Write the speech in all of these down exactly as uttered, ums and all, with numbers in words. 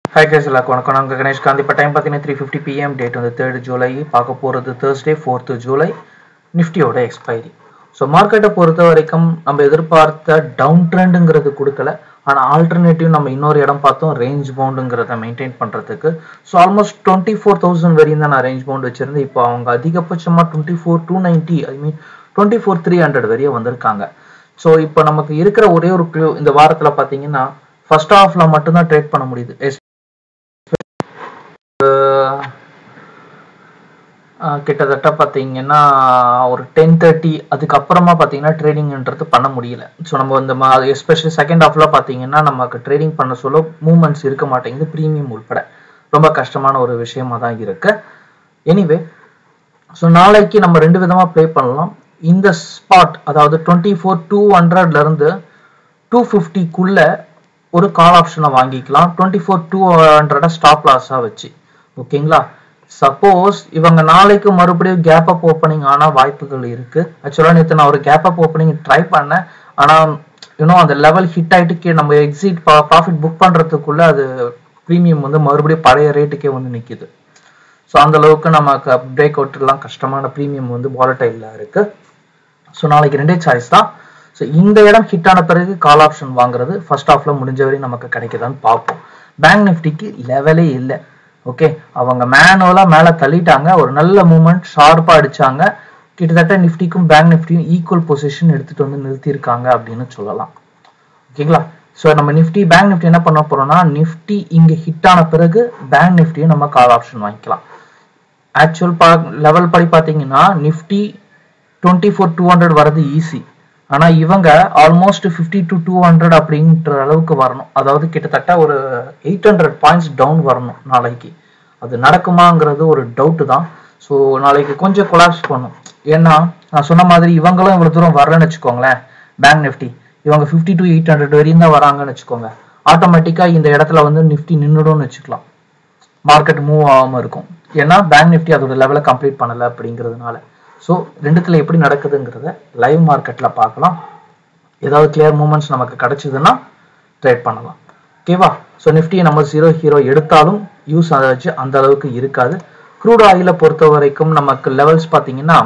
Hi guys, எல்லாருக்கும் வணக்கம். நான் உங்கள் கணேஷ் காந்தி. இப்போ டைம் பார்த்தீங்கன்னா த்ரீ ஃபிஃப்டி பிஎம், டேட் வந்து தேர்ட் ஜூலை. பார்க்க போகிறது தேர்ஸ்டே ஃபோர்த்து ஜூலை நிஃப்டியோட எக்ஸ்பைரி. ஸோ மார்க்கெட்டை பொறுத்த வரைக்கும் நம்ம எதிர்பார்த்த டவுன் ட்ரெண்டுங்கிறது கொடுக்கல. ஆனால் ஆல்டர்னேட்டிவ் நம்ம இன்னொரு இடம் பார்த்தோம், ரேஞ்ச் பவுண்டுங்கிறத மெயின்டைன் பண்ணுறதுக்கு. So almost twenty four thousand வரையும் தான் நான் ரேஞ்ச் பவுண்ட் வச்சுருந்தேன். இப்போ அவங்க அதிகபட்சமாக twenty four two ninety I mean twenty four three hundred வரையும் வந்திருக்காங்க. ஸோ இப்போ நமக்கு இருக்கிற ஒரே ஒரு க்ளூ இந்த வாரத்தில் பார்த்தீங்கன்னா ஃபர்ஸ்ட் ஹாஃப்ல மட்டும்தான் ட்ரேட் பண்ண முடியுது. கிட்டத்தட்ட பார்த்தீங்கன்னா ஒரு டென் தேர்ட்டி அதுக்கப்புறமா பார்த்தீங்கன்னா ட்ரேடிங்ன்றது பண்ண முடியல. ஸோ நம்ம இந்த மா எஸ்பெஷலி செகண்ட் ஹாஃப்ல பார்த்தீங்கன்னா நமக்கு ட்ரேடிங் பண்ண சொல்ல மூவ்மெண்ட்ஸ் இருக்க மாட்டேங்குது, ப்ரீமியம் உள்பட ரொம்ப கஷ்டமான ஒரு விஷயமா தான் இருக்கு. எனிவே ஸோ நாளைக்கு நம்ம ரெண்டு விதமாக ப்ளே பண்ணலாம். இந்த ஸ்பாட் அதாவது டுவெண்ட்டி ஃபோர் டூ ஹண்ட்ரட்ல இருந்து டூ ஃபிஃப்டிக்குள்ள ஒரு கால் ஆப்ஷனை வாங்கிக்கலாம், twenty four two hundred stop லாஸாக வச்சு. ஓகேங்களா? சப்போஸ் இவங்க நாளைக்கு மறுபடியும் கேப் அப் ஓப்பனிங் ஆனால் வாய்ப்புகள் இருக்கு. ஆக்சுவலாக நேற்று நான் ஒரு கேப் அப் ஓப்பனிங் ட்ரை பண்ணேன், ஆனால் இன்னும் அந்த லெவல் ஹிட் ஆகிட்டு நம்ம எக்ஸிட் ப்ராஃபிட் புக் பண்ணுறதுக்குள்ள அது ப்ரீமியம் வந்து மறுபடியும் பழைய ரேட்டுக்கே வந்து நிற்கிது. ஸோ அந்த அளவுக்கு நமக்கு பிரேக் அவுட்லாம் கஷ்டமான ப்ரீமியம் வந்து வாலடைலாக இருக்கு. ஸோ நாளைக்கு ரெண்டே சாய்ஸ் தான். ஸோ இந்த இடம் ஹிட் ஆன பிறகு கால் ஆப்ஷன் வாங்குறது ஃபர்ஸ்ட் ஹாஃப்ல முடிஞ்ச வரையும் நமக்கு கிடைக்குதான்னு பார்ப்போம். பேங்க் நிஃப்டிக்கு லெவலே இல்லை. ஓகே, அவங்க மேனுவலா மேலே தள்ளிட்டாங்க, ஒரு நல்ல மூவ்மெண்ட் ஷார்ப்பா அடிச்சாங்க. கிட்டத்தட்ட நிஃப்டிக்கும் பேங்க் நிஃப்டியும் ஈக்குவல் பொசிஷன் எடுத்துட்டு வந்து நிறுத்தியிருக்காங்க அப்படின்னு சொல்லலாம். ஓகேங்களா? ஸோ நம்ம நிஃப்டி பேங்க் நிஃப்டி என்ன பண்ண போறோம்னா, நிஃப்டி இங்க ஹிட் ஆன பிறகு பேங்க் நிஃப்டியும் நம்ம கால் ஆப்ஷன் வாங்கிக்கலாம். ஆக்சுவல் பா லெவல் படி பார்த்தீங்கன்னா Nifty twenty four two hundred வரது ஈஸி. ஆனா இவங்க almost fifty to two hundred அப்படின்ற அளவுக்கு வரணும். அதாவது கிட்டத்தட்ட ஒரு எயிட் ஹண்ட்ரட் பாயிண்ட்ஸ் டவுன் வரணும் நாளைக்கு. அது நடக்குமாங்கிறது ஒரு டவுட்டு தான். ஸோ நாளைக்கு கொஞ்சம் கொலாப்ஸ் பண்ணும். ஏன்னா நான் சொன்ன மாதிரி இவங்களும் இவ்வளவு தூரம் வரலன்னு வச்சுக்கோங்களேன். பேங்க் நிஃப்டி இவங்க ஃபிஃப்டி டு எயிட் ஹண்ட்ரட் வரையும் தான் வராங்கன்னு வச்சுக்கோங்க. ஆட்டோமேட்டிக்கா இந்த இடத்துல வந்து நிஃப்டி நின்றுடும்னு வச்சுக்கலாம், மார்க்கெட் மூவ் ஆகாம இருக்கும். ஏன்னா பேங்க் நிஃப்டி அதோட லெவலை கம்ப்ளீட் பண்ணல அப்படிங்கிறதுனால. ஸோ ரெண்டுத்துல எப்படி நடக்குதுங்கிறத லைவ் மார்க்கெட்ல பார்க்கலாம். ஏதாவது கிளியர் மூவ்மெண்ட்ஸ் நமக்கு கிடைச்சதுன்னா ட்ரேட் பண்ணலாம். ஓகேவா? ஸோ நிஃப்டி நம்ம ஜீரோ ஹீரோ எடுத்தாலும் யூஸ் ஆச்சு அந்த அளவுக்கு இருக்காது. க்ரூட் ஆயில பொறுத்த வரைக்கும் நமக்கு லெவல்ஸ் பார்த்தீங்கன்னா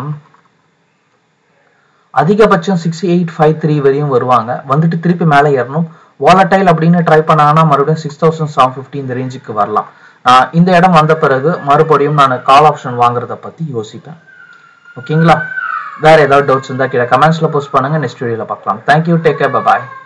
அதிகபட்சம் சிக்ஸ் எயிட் ஃபைவ் த்ரீ வரையும் வருவாங்க, வந்துட்டு திருப்பி மேலே ஏறணும். வாலடைல் அப்படின்னு ட்ரை பண்ணாங்கன்னா மறுபடியும் சிக்ஸ் தௌசண்ட் செவன் ஃபிஃப்டி இந்த ரேஞ்சுக்கு வரலாம். இந்த இடம் வந்த பிறகு மறுபடியும் நான் கால் ஆப்ஷன் வாங்குறத பத்தி யோசிப்பேன். ஓகேங்களா? வேற ஏதாவது டவுட்ஸ் இருந்தா கீழே கமெண்ட்ஸ்ல போஸ்ட் பண்ணுங்க. நெக்ஸ்ட் வீடியோல பார்க்கலாம். தேங்க்யூ, டேக் கேர், பை பாய்.